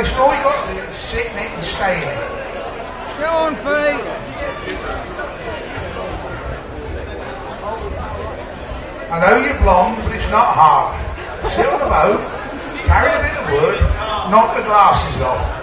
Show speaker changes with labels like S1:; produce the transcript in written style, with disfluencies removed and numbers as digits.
S1: Listen, all you got to do is sit in it and stay in it.
S2: Go on, feet.
S1: I know you're blonde, but it's not hard. Sit on the boat, carry a bit of wood, knock the glasses off.